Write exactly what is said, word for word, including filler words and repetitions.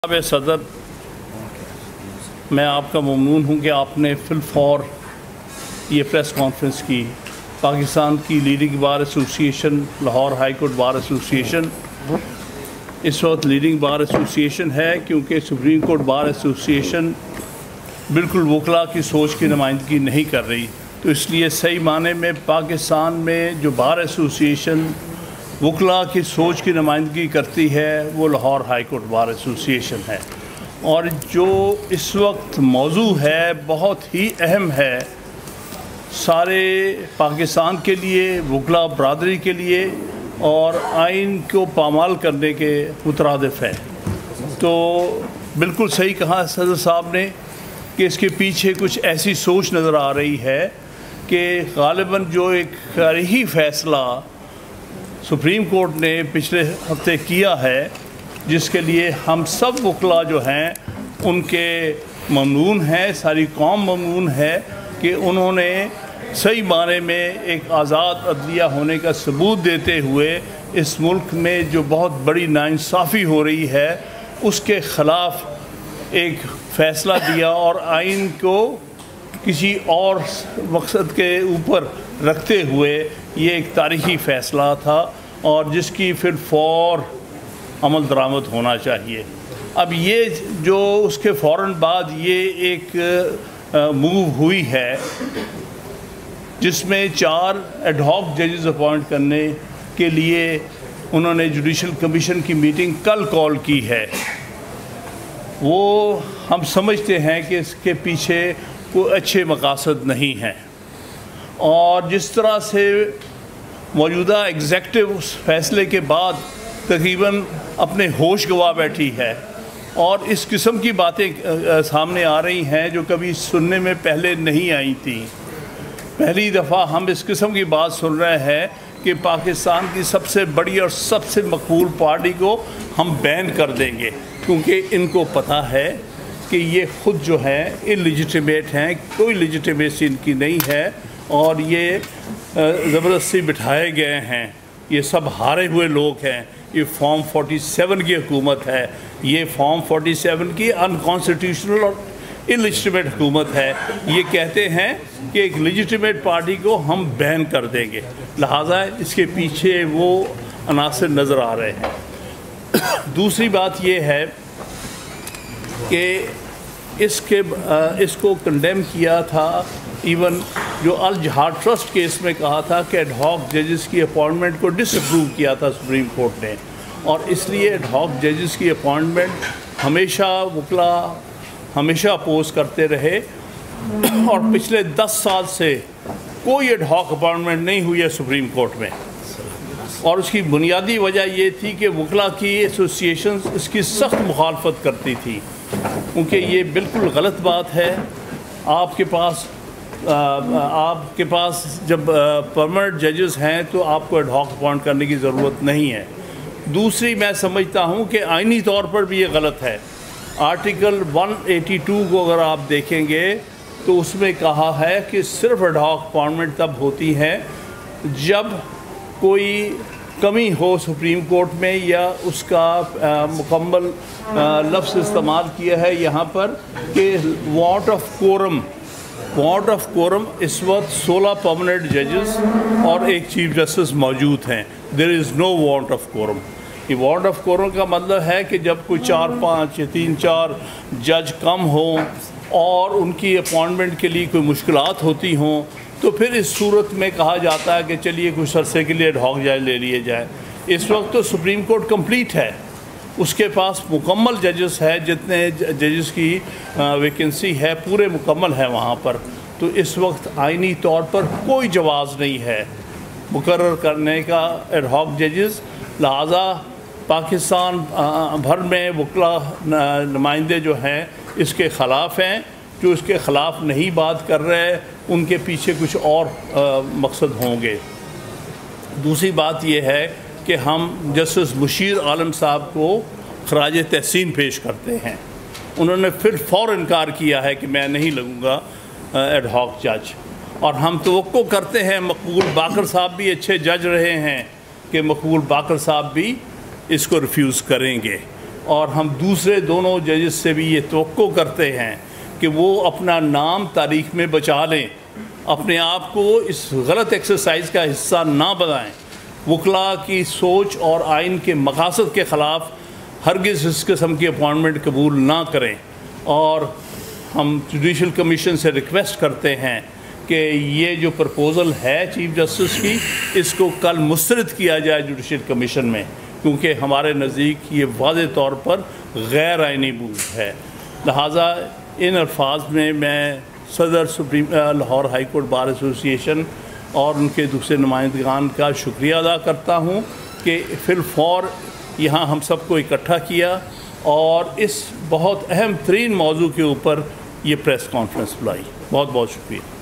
जनाब सदर, मैं आपका ममनून हूँ कि आपने फिलफौर ये प्रेस कॉन्फ्रेंस की। पाकिस्तान की leading bar association, Lahore high court bar association इस वक्त लीडिंग बार एसोसिएशन है, क्योंकि सुप्रीम कोर्ट बार एसोसिएशन बिल्कुल वकला की सोच की नुमाइंदगी नहीं कर रही। तो इसलिए सही माने में पाकिस्तान में जो बार एसोसिएशन वकला की सोच की नुमाइंदगी करती है वो Lahore high court bar association है। और जो इस वक्त मौजू है बहुत ही अहम है सारे पाकिस्तान के लिए, वकला बरादरी के लिए, और आइन को पामाल करने के मुतरादिफ है। तो बिल्कुल सही कहा सदर साहब ने कि इसके पीछे कुछ ऐसी सोच नज़र आ रही है कि ग़ालिबन जो एक तारीख़ी फ़ैसला सुप्रीम कोर्ट ने पिछले हफ्ते किया है, जिसके लिए हम सब वकला जो हैं उनके ममनून हैं, सारी कौम ममनून है कि उन्होंने सही माने में एक आज़ाद अदलिया होने का सबूत देते हुए इस मुल्क में जो बहुत बड़ी नाइंसाफ़ी हो रही है उसके ख़िलाफ़ एक फ़ैसला दिया और आइन को किसी और मकसद के ऊपर रखते हुए ये एक तारीख़ी फ़ैसला था और जिसकी फिर फ़ौर अमल दरामद होना चाहिए। अब ये जो उसके फ़ौरन बाद ये एक मूव हुई है जिसमें चार एडहॉक जजेस अपॉइंट करने के लिए उन्होंने जुडिशल कमीशन की मीटिंग कल कॉल की है, वो हम समझते हैं कि इसके पीछे कोई अच्छे मकासद नहीं हैं। और जिस तरह से मौजूदा एग्जेक्टिव उस फैसले के बाद तकरीबन अपने होश गंवा बैठी है और इस किस्म की बातें सामने आ रही हैं जो कभी सुनने में पहले नहीं आई थी। पहली दफ़ा हम इस किस्म की बात सुन रहे हैं कि पाकिस्तान की सबसे बड़ी और सबसे मकबूल पार्टी को हम बैन कर देंगे, क्योंकि इनको पता है कि ये ख़ुद जो हैं इलिजिटिमेट हैं, कोई लेजिटिमेसी इनकी नहीं है और ये ज़बरदस्ती बिठाए गए हैं। ये सब हारे हुए लोग हैं। ये फॉर्म सैंतालीस की हुकूमत है, ये फॉर्म सैंतालीस की अनकॉन्स्टिट्यूशनल और इलिजिटिमेट हुकूमत है। ये कहते हैं कि एक लेजिटिमेट पार्टी को हम बैन कर देंगे, लिहाजा इसके पीछे वो अनासर नज़र आ रहे हैं। दूसरी बात ये है कि इसके इसको कंडेम किया था, इवन जो अल जहाद ट्रस्ट केस में कहा था कि एडहॉक जजेस की अपॉइंटमेंट को डिसअप्रूव किया था सुप्रीम कोर्ट ने, और इसलिए एडहॉक जजेस की अपॉइंटमेंट हमेशा वकला हमेशा अपोज करते रहे और पिछले दस साल से कोई एडहॉक अपॉइंटमेंट नहीं हुई है सुप्रीम कोर्ट में। और उसकी बुनियादी वजह ये थी कि वकला की एसोसिएशन इसकी सख्त मुखालफत करती थी, क्योंकि ये बिल्कुल गलत बात है। आपके पास आ, आपके पास जब परमानेंट जजेस हैं तो आपको एडहॉक अपॉइंट करने की ज़रूरत नहीं है। दूसरी, मैं समझता हूँ कि आइनी तौर पर भी ये गलत है। आर्टिकल एक सौ बयासी को अगर आप देखेंगे तो उसमें कहा है कि सिर्फ एडहॉक अपॉइंटमेंट तब होती है जब कोई कमी हो सुप्रीम कोर्ट में या उसका मुकम्मल लफ्ज़ इस्तेमाल किया है यहाँ पर कि want of quorum. Want of quorum इस वक्त सोलह परमानेंट जजेस और एक चीफ जस्टिस मौजूद हैं। There is no want of quorum. ये वांट ऑफ कोरम का मतलब है कि जब कोई चार पाँच या तीन चार जज कम हों और उनकी अपॉइंटमेंट के लिए कोई मुश्किलात होती हों तो फिर इस सूरत में कहा जाता है कि चलिए कुछ अरसे के लिए एडहॉक जज ले लिए जाए। इस वक्त तो सुप्रीम कोर्ट कंप्लीट है, उसके पास मुकम्मल जजेस है, जितने जजेस की वैकेंसी है पूरे मुकम्मल है वहाँ पर। तो इस वक्त आइनी तौर पर कोई जवाज़ नहीं है मुकर्रर करने का एडहॉक जजेस। लिहाजा पाकिस्तान भर में वकला नुमाइंदे जो हैं इसके ख़िलाफ़ हैं। जो इसके ख़िलाफ़ नहीं बात कर रहे उनके पीछे कुछ और आ, मकसद होंगे। दूसरी बात यह है कि हम जस्टिस मुशीर आलम साहब को खराज तहसीन पेश करते हैं। उन्होंने फिर फ़ौर इनकार किया है कि मैं नहीं लगूँगा एडहॉक जज, और हम तवक्को करते हैं मकबूल बाकर साहब भी अच्छे जज रहे हैं कि मकबूल बाकर साहब भी इसको रिफ्यूज़ करेंगे। اور ہم دوسرے دونوں ججز سے بھی یہ توقع کرتے ہیں کہ وہ اپنا نام تاریخ میں بچا لیں، اپنے آپ کو اس غلط ایکسرسائز کا حصہ نہ بنائیں، وکلاء کی سوچ اور آئین کے مقاصد کے خلاف ہرگز اس قسم کی اپوائنٹمنٹ قبول نہ کریں۔ اور ہم جوڈیشل کمیشن سے ریکویسٹ کرتے ہیں کہ یہ جو پرپوزل ہے چیف جسٹس کی، اس کو کل مسترد کیا جائے جوڈیشل کمیشن میں، کیونکہ ہمارے نزدیک یہ واضح طور پر غیر آئینی بود ہے۔ لہٰذا ان الفاظ میں میں صدر supreme Lahore high court bar association اور ان کے دوسرے نمائندگان کا شکریہ ادا کرتا ہوں کہ فی الفور یہاں ہم سب کو اکٹھا کیا اور اس بہت اہم ترین موضوع کے اوپر یہ پریس کانفرنس بلائی۔ بہت بہت شکریہ۔